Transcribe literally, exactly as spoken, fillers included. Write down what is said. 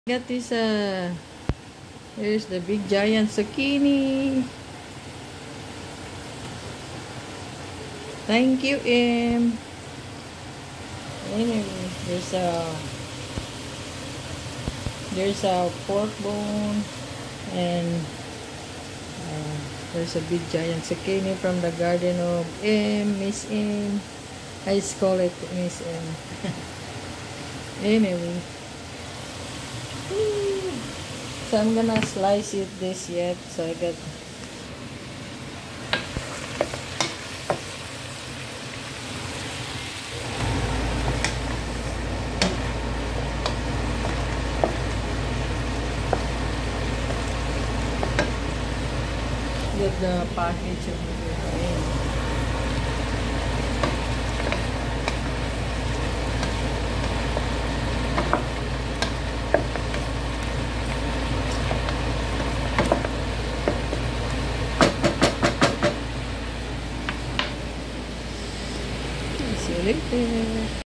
Got this, uh, here's the big giant zucchini. Thank you, Em. Anyway, there's a, there's a pork bone, and uh, there's a big giant zucchini from the garden of M, Miss M. I just call it Miss M. Anyway. So I'm gonna slice it this yet. So I got get the package of the See you later.